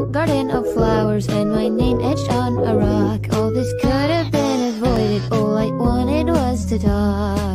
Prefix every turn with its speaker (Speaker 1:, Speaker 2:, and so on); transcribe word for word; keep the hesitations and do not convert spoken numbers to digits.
Speaker 1: beautiful garden of flowers and my name etched on a rock. All this could have been avoided, all I wanted was to talk.